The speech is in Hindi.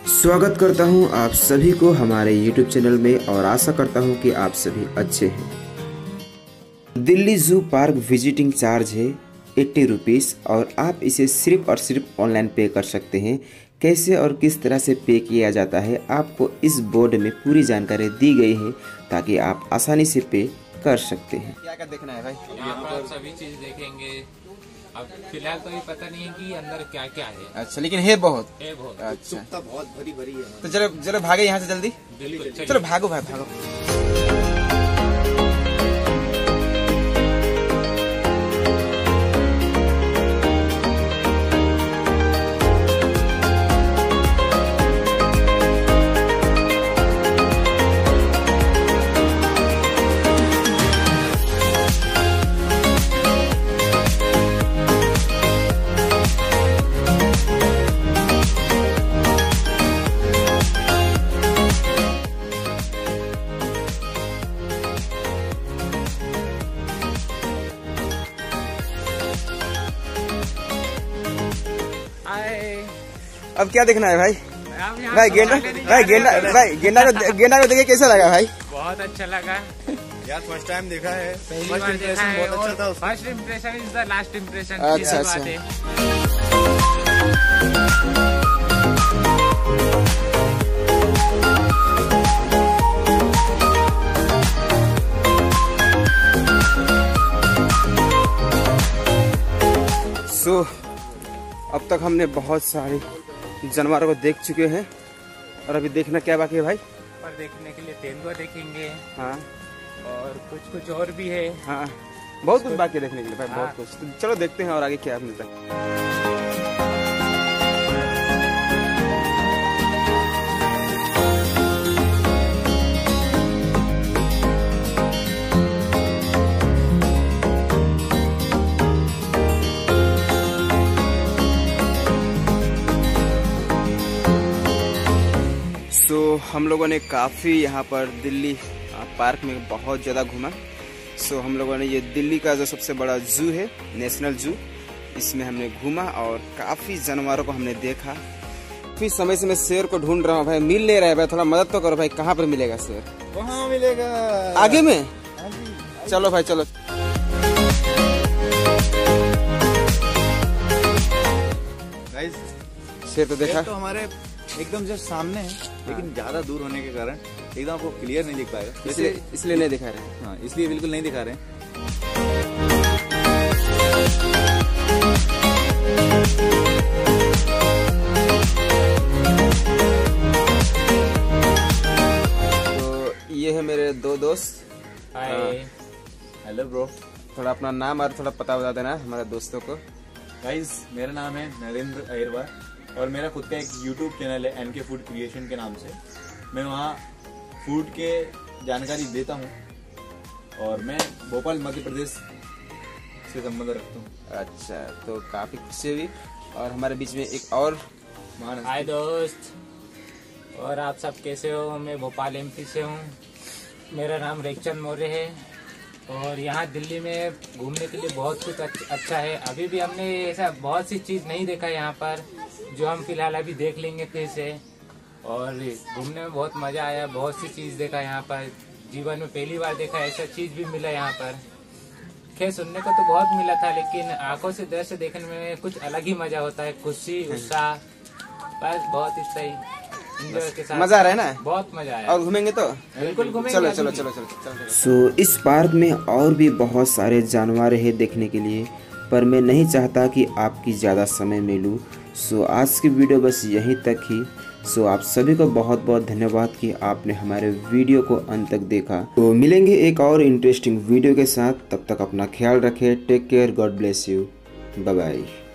स्वागत करता हूं आप सभी को हमारे YouTube चैनल में और आशा करता हूं कि आप सभी अच्छे हैं। Delhi zoo park visiting charge है 80 रुपीज़ और आप इसे सिर्फ और सिर्फ ऑनलाइन पे कर सकते हैं। कैसे और किस तरह से पे किया जाता है आपको इस बोर्ड में पूरी जानकारी दी गई है ताकि आप आसानी से पे कर सकते हैं। क्या क्या देखना है भाई? यहाँ पर सभी चीज देखेंगे। अब फिलहाल तो ये पता नहीं है कि अंदर क्या क्या है। अच्छा, लेकिन है बहुत। अच्छा, बहुत भरी भरी है। तो चलो चलो भागे यहाँ से जल्दी। चलो भागो भाई भागो। अब क्या देखना है भाई? भाई गेंडा को देखे कैसा लगा भाई? बहुत अच्छा लगा यार, फर्स्ट टाइम देखा है। पहली बार देखा है। बहुत अच्छा था। First impression is the last impression. अच्छा अच्छा। सो अब तक हमने बहुत सारे जानवरों को देख चुके हैं और अभी देखना क्या बाकी है भाई? पर देखने के लिए तेंदुआ देखेंगे। हाँ, और कुछ और भी है। हाँ, बहुत कुछ बाकी है देखने के लिए भाई। बहुत कुछ। तो चलो देखते हैं और आगे क्या मिलता है। तो हम लोगों ने काफ़ी यहाँ पर दिल्ली पार्क में बहुत ज़्यादा घूमा। सो हम लोगों ने ये दिल्ली का जो सबसे बड़ा जू है, नेशनल जू, इसमें हमने घूमा और काफ़ी जानवरों को हमने देखा। फिर समय से मैं शेर को ढूंढ रहा हूँ भाई, मिल नहीं रहा है भाई। थोड़ा मदद तो करो भाई, कहाँ पर मिलेगा शेर? वहाँ मिलेगा आगे में। चलो भाई चलो। गाइस, शेर तो देखा तो हमारे एकदम जस्ट सामने है, लेकिन ज्यादा दूर होने के कारण एकदम आपको क्लियर नहीं दिख पाएगा। इसलिए नहीं दिखा रहे। हाँ, इसलिए बिल्कुल नहीं दिखा रहे हैं। तो ये है मेरे दो दोस्त। Hello bro. थोड़ा अपना नाम और थोड़ा पता बता देना हमारे दोस्तों को। गाइस, मेरा नाम है नरेंद्र अहिरवार और मेरा खुद का एक YouTube चैनल है NK फूड क्रिएशन के नाम से। मैं वहाँ फूड के जानकारी देता हूँ और मैं भोपाल मध्य प्रदेश से संबंध रखता हूँ। अच्छा, तो काफी खुशी हुई। और हमारे बीच में एक और हाय दोस्त, और आप सब कैसे हो? मैं भोपाल MP से हूँ। मेरा नाम रेखचंद मौर्य है और यहाँ दिल्ली में घूमने के लिए बहुत कुछ अच्छा है। अभी भी हमने ऐसा बहुत सी चीज़ नहीं देखा यहाँ पर, जो हम फिलहाल अभी देख लेंगे फिर से। और घूमने में बहुत मज़ा आया, बहुत सी चीज़ देखा यहाँ पर। जीवन में पहली बार देखा, ऐसा चीज़ भी मिला यहाँ पर। खैर, सुनने को तो बहुत मिला था, लेकिन आंखों से दृश्य देखने में कुछ अलग ही मज़ा होता है। खुशी, उत्साह, बस बहुत इससे ही एंजॉय के साथ मजा आ रहा है ना? बहुत मजा आया। और घूमेंगे तो बिल्कुल घूमेंगे। चलो चलो चलो चलो चलो। सो इस पार्क में और भी बहुत सारे जानवर हैं देखने के लिए, पर मैं नहीं चाहता कि आपकी ज़्यादा समय में लूँ। सो आज की वीडियो बस यहीं तक ही। सो आप सभी को बहुत बहुत धन्यवाद कि आपने हमारे वीडियो को अंत तक देखा। तो मिलेंगे एक और इंटरेस्टिंग वीडियो के साथ। तब तक अपना ख्याल रखें। Take care, God bless you, bye bye.